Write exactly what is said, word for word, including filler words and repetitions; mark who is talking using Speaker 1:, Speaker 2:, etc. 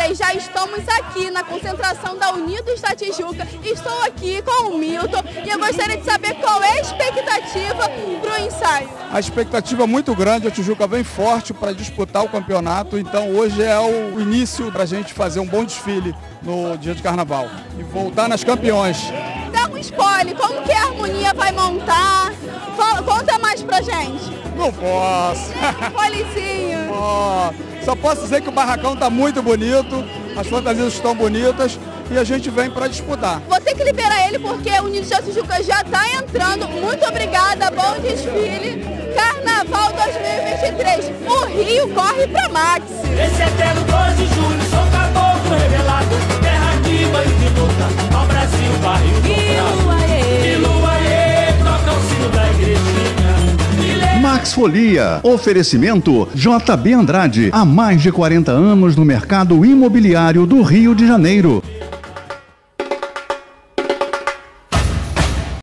Speaker 1: três, já estamos aqui na concentração da Unidos da Tijuca. Estou aqui com o Milton e eu gostaria de saber qual é a expectativa para o ensaio.
Speaker 2: A expectativa é muito grande, a Tijuca vem forte para disputar o campeonato, então hoje é o início para a gente fazer um bom desfile no dia de carnaval e voltar nas campeões.
Speaker 1: Dá um spoiler, como que a harmonia vai montar? Fala, conta mais pra gente.
Speaker 2: Não posso.
Speaker 1: Policinho.
Speaker 2: Oh, só posso dizer que o barracão está muito bonito, as fantasias estão bonitas e a gente vem para disputar.
Speaker 1: Vou ter que liberar ele porque o Unidos da Tijuca já está entrando. Muito obrigada, bom desfile. Carnaval dois mil e vinte e três. O Rio corre para Max.
Speaker 3: Esse eterno doze de julho, sou caboclo revelado, terra de banho de luta, ao Brasil, barril do bravo. E lua, ê, toca o sino da igrejinha.
Speaker 4: Max Folia, oferecimento J B Andrade, há mais de quarenta anos no mercado imobiliário do Rio de Janeiro.